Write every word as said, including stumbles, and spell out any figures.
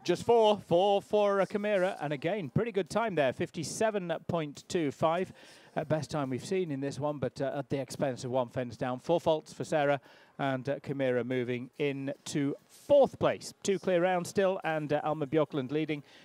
Just four, four for uh, Camira, and again, pretty good time there, fifty-seven point two five. Uh, best time we've seen in this one, but uh, at the expense of one fence down. Four faults for Sarah, and uh, Camira moving in to fourth place. Two clear rounds still, and uh, Alma Björklund leading